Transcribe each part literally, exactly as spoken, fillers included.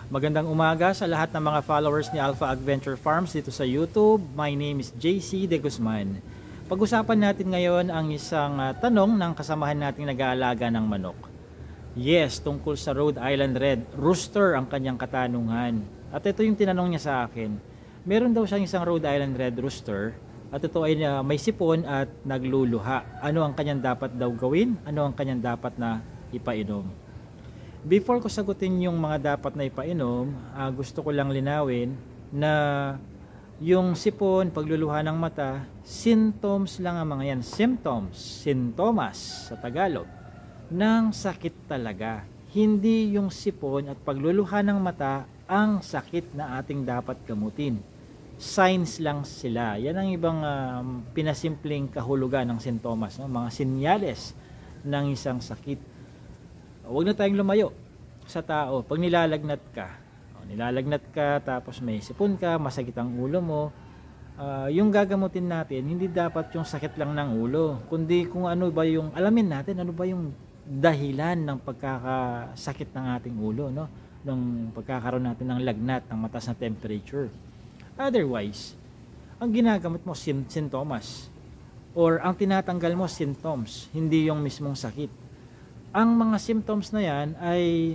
Magandang umaga sa lahat ng mga followers ni Alpha Adventure Farms dito sa YouTube. My name is J C De Guzman. Pag-usapan natin ngayon ang isang uh, tanong ng kasamahan nating nag-aalaga ng manok. Yes, tungkol sa Rhode Island Red Rooster ang kanyang katanungan. At ito yung tinanong niya sa akin. Meron daw siyang isang Rhode Island Red Rooster at ito ay uh, may sipon at nagluluha. Ano ang kanyang dapat daw gawin? Ano ang kanyang dapat na ipainom? Before ko sagutin yung mga dapat na ipainom, uh, gusto ko lang linawin na yung sipon, pagluluha ng mata, symptoms lang ang mga yan. Symptoms, sintomas sa Tagalog, ng sakit talaga. Hindi yung sipon at pagluluha ng mata ang sakit na ating dapat gamutin. Signs lang sila. Yan ang ibang uh, pinasimpleng kahulugan ng sintomas, no? Mga sinyales ng isang sakit. Huwag na tayong lumayo sa tao. Pag nilalagnat ka, o, nilalagnat ka, tapos may sipon ka, masakit ang ulo mo, uh, yung gagamutin natin, hindi dapat yung sakit lang ng ulo, kundi kung ano ba yung, alamin natin, ano ba yung dahilan ng pagkakasakit ng ating ulo, no? Ng pagkakaroon natin ng lagnat, ng mataas na temperature. Otherwise, ang ginagamit mo, sintomas, or ang tinatanggal mo, symptoms, hindi yung mismong sakit. Ang mga symptoms na yan ay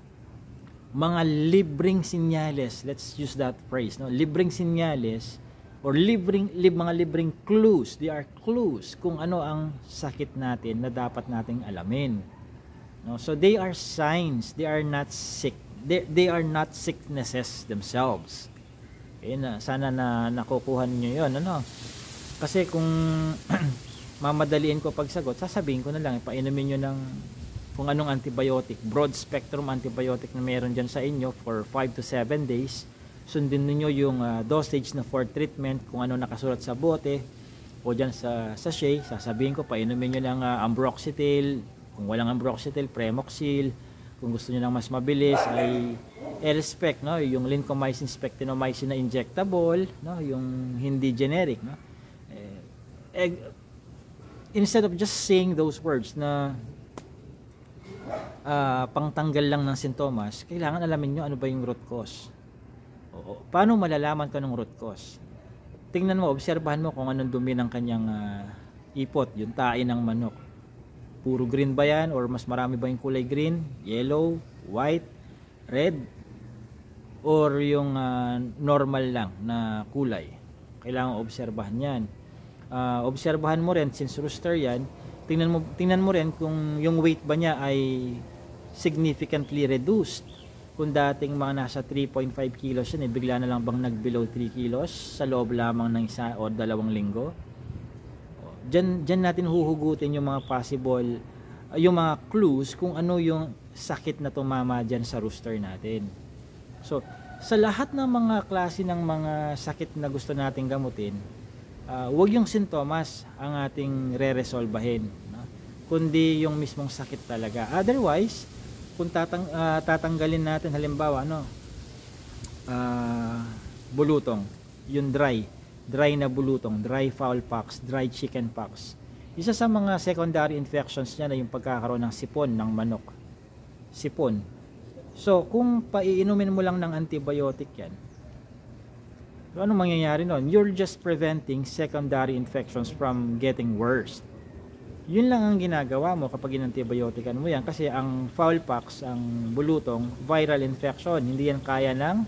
mga libreng sinyales. Let's use that phrase, no? Libreng sinyales or libreng, lib, mga libreng clues. They are clues kung ano ang sakit natin na dapat nating alamin. No? So they are signs. They are not sick. They, they are not sicknesses themselves. Okay, na, sana na nakukuha niyo yun. Ano? Kasi kung mamadaliin ko pagsagot, sasabihin ko na lang, ipainumin nyo ng kung anong antibiotic, broad spectrum antibiotic na meron dyan sa inyo for five to seven days. Sundin niyo yung uh, dosage na for treatment, kung ano nakasulat sa bote o dyan sa sachet. Sasabihin ko, painumin nyo ng uh, ambroxetil, kung walang ambroxetil, Premoxil. Kung gusto nyo ng mas mabilis ay L-Spec, no? Yung Lincomycin Spectinomycin na injectable, no? Yung hindi generic, no? Eh, eh, instead of just saying those words na uh, pangtanggal lang ng sintomas, kailangan alamin nyo ano ba yung root cause. O, paano malalaman ka ng root cause? Tingnan mo, obserbahan mo kung anong dumi ng kanyang uh, ipot, yung tae ng manok. Puro green ba yan? Or mas marami ba yung kulay green? Yellow? White? Red? Or yung uh, normal lang na kulay? Kailangan obserbahan yan. Uh, obserbahan mo rin, since rooster yan, tingnan mo, tingnan mo rin kung yung weight ba niya ay significantly reduced. Kung dating mga nasa three point five kilos yan, eh, bigla na lang bang nag below three kilos sa loob lamang ng isa o dalawang linggo. Diyan, diyan natin huhugutin yung mga possible, uh, yung mga clues kung ano yung sakit na tumama dyan sa rooster natin. So, sa lahat ng mga klase ng mga sakit na gusto nating gamutin, Uh, huwag yung sintomas ang ating re-resolbahin, no? Kundi yung mismong sakit talaga. Otherwise, kung tatang, uh, tatanggalin natin halimbawa ano, uh, bulutong, yung dry, dry na bulutong, dry fowl pox, dry chicken pox. Isa sa mga secondary infections niya na yung pagkakaroon ng sipon ng manok. Sipon. So, kung paiinumin mo lang ng antibiotic yan, so, ano mangyayari nun? You're just preventing secondary infections from getting worse. Yun lang ang ginagawa mo kapag inantibiotican mo yan. Kasi ang fowl pox, ang bulutong, viral infection. Hindi yan kaya ng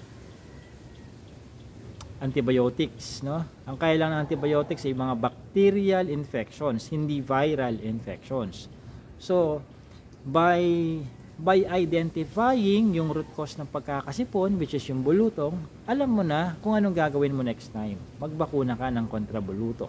antibiotics, no? Ang kaya lang ng antibiotics ay mga bacterial infections, hindi viral infections. So, by by identifying yung root cause ng pagkakasipon, which is yung bulutong, alam mo na kung anong gagawin mo next time. Magbakuna ka ng kontra bulutong.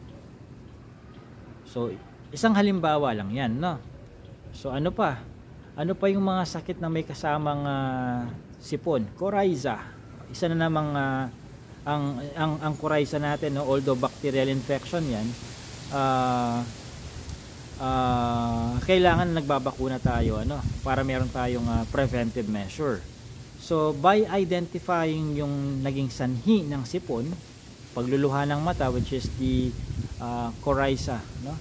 So, isang halimbawa lang yan, no? So, ano pa? Ano pa yung mga sakit na may kasamang uh, sipon? Coryza. Isa na namang uh, ang, ang, ang coryza natin, no? Although bacterial infection yan, ah, uh, Uh, kailangan nagbabakuna tayo, ano, para meron tayong uh, preventive measure. So by identifying yung naging sanhi ng sipon, pagluluha ng mata, which is the uh, coryza, no?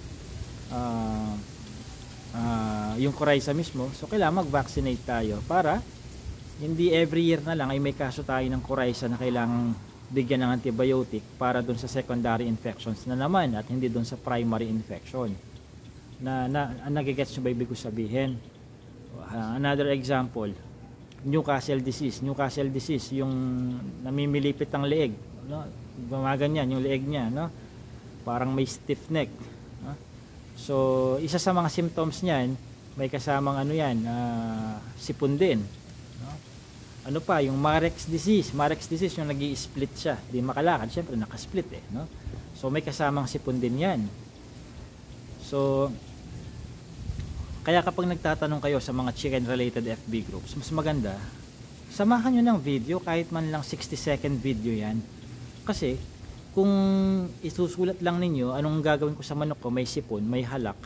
uh, uh, yung coryza mismo, so kailangan mag-vaccinate tayo para hindi every year na lang ay may kaso tayo ng coryza na kailangang bigyan ng antibiotic para dun sa secondary infections na naman at hindi dun sa primary infection. Na, na, nagigets nyo ba ibig ko sabihin? Uh, another example, Newcastle disease. Newcastle disease, yung namimilipit ang leeg, no? Gumaganyan yung leeg niya, no? Parang may stiff neck, no? So, isa sa mga symptoms niyan, may kasamang ano yan, uh, sipon din, no? Ano pa, yung Marek's disease. Marek's disease, yung nag-i-split siya, di makalakad, syempre nakasplit eh, no? So, may kasamang sipon din yan. So, kaya kapag nagtatanong kayo sa mga chicken related F B groups, mas maganda samahan nyo ng video, kahit man lang sixty second video yan. Kasi kung isusulat lang ninyo anong gagawin ko sa manok ko, may sipon, may halak,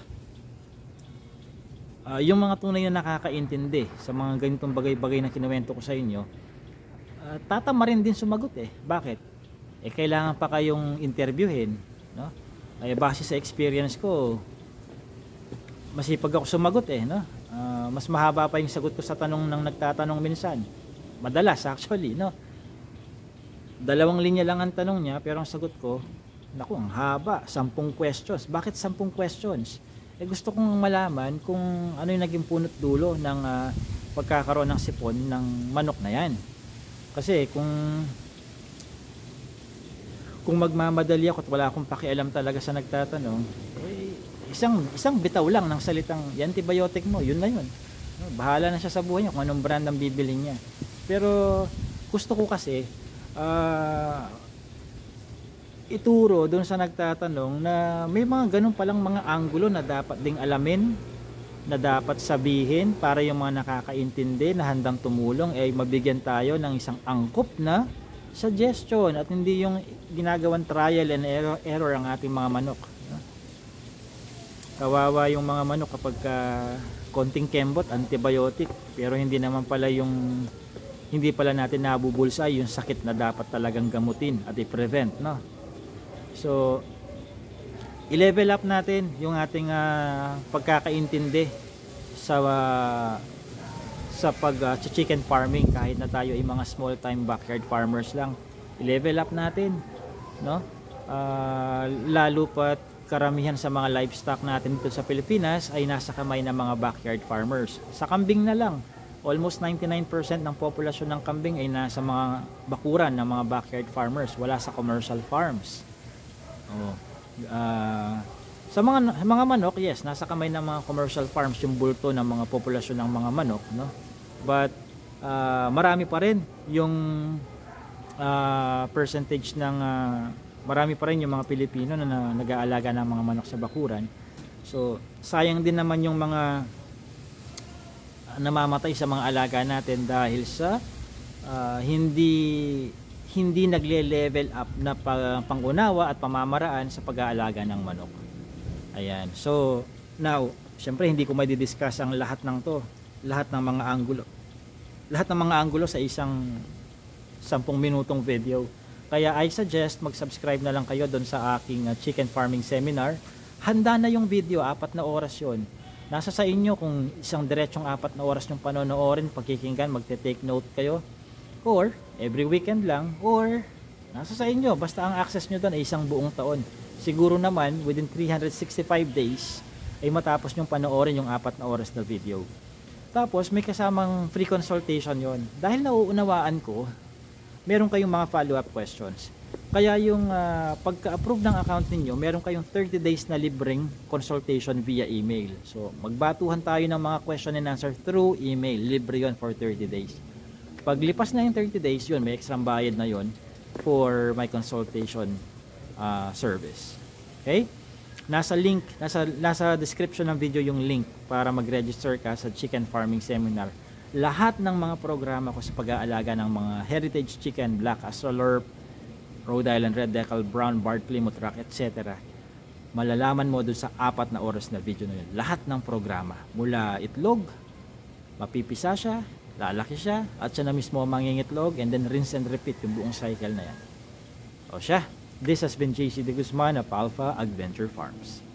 uh, yung mga tunay na nakakaintindi sa mga ganitong bagay-bagay na kinuwento ko sa inyo, uh, tatama rin din sumagot eh. Bakit? Eh kailangan pa kayong interviewin, no? Ay base sa experience ko, masipag ako sumagot eh, no? Uh, mas mahaba pa yung sagot ko sa tanong ng nagtatanong minsan. Madalas actually, no? Dalawang linya lang ang tanong niya, pero ang sagot ko, naku, ang haba, sampung questions. Bakit sampung questions? Eh gusto kong malaman kung ano yung naging punot dulo ng uh, pagkakaroon ng sipon ng manok na yan. Kasi kung kung magmamadali ako at wala akong pakialam talaga sa nagtatanong, eh, isang isang bitaw lang ng salitang antibiotic mo, yun na yun. Bahala na siya sa buhay niya kung anong brand ang bibili niya. Pero gusto ko kasi uh, ituro doon sa nagtatanong na may mga ganun palang mga anggulo na dapat ding alamin, na dapat sabihin para yung mga nakakaintindi na handang tumulong ay mabigyan tayo ng isang angkop na suggestion at hindi yung ginagawang trial and error, error ang ating mga manok. Kawawa yung mga manok kapag uh, konting kembot, antibiotic, pero hindi naman pala yung hindi pala natin nabubulsay yung sakit na dapat talagang gamutin at i-prevent, no? So i-level up natin yung ating uh, pagkakaintindi sa uh, sa pag uh, chicken farming, kahit na tayo ay mga small time backyard farmers lang. I-level up natin, no? Uh, lalo pat karamihan sa mga livestock natin dito sa Pilipinas ay nasa kamay ng mga backyard farmers. Sa kambing na lang, almost ninety-nine percent ng populasyon ng kambing ay nasa mga bakuran ng mga backyard farmers, wala sa commercial farms. Oh. Uh, sa mga mga manok, yes, nasa kamay ng mga commercial farms yung bulto ng mga populasyon ng mga manok, no? But uh, marami pa rin yung uh, percentage ng uh, marami pa rin yung mga Pilipino na, na nag-aalaga ng mga manok sa bakuran. So sayang din naman yung mga namamatay sa mga alaga natin dahil sa uh, hindi hindi nagle-level up na pangunawa at pamamaraan sa pag-aalaga ng manok. Ayan. So now, syempre hindi ko mai-discuss ang lahat ng to, lahat ng mga anggulo. Lahat ng mga anggulo sa isang sampung minutong video. Kaya I suggest mag-subscribe na lang kayo doon sa aking uh, chicken farming seminar. Handa na yung video, apat na oras yon. Nasa sa inyo kung isang diretsong apat na oras yung panonoorin, pagkikinggan, magte-take note kayo. Or every weekend lang, or nasa sa inyo, basta ang access nyo doon ay isang buong taon. Siguro naman, within three hundred sixty-five days, ay matapos nyong panoorin yung apat na oras na video. Tapos may kasamang free consultation yon. Dahil nauunawaan ko, meron kayong mga follow-up questions. Kaya yung uh, pagka-approve ng account ninyo, meron kayong thirty days na libreng consultation via email. So, magbatuhan tayo ng mga question and answer through email. Libre yon for thirty days. Paglipas na yung thirty days, yun, may extra bayad na yon for my consultation uh, service. Okay? Nasa link, nasa, nasa description ng video yung link para mag-register ka sa chicken farming seminar. Lahat ng mga programa ko sa pag-aalaga ng mga heritage chicken, black Australorp, Rhode Island Red Decal, Brown Barred Plymouth Rock, et cetera. Malalaman mo dun sa apat na oras na video na yun. Lahat ng programa. Mula itlog, mapipisa siya, lalaki siya, at siya na mismo mangingitlog, and then rinse and repeat yung buong cycle na yan. O siya, this has been J C De Guzman of Alpha Adventure Farms.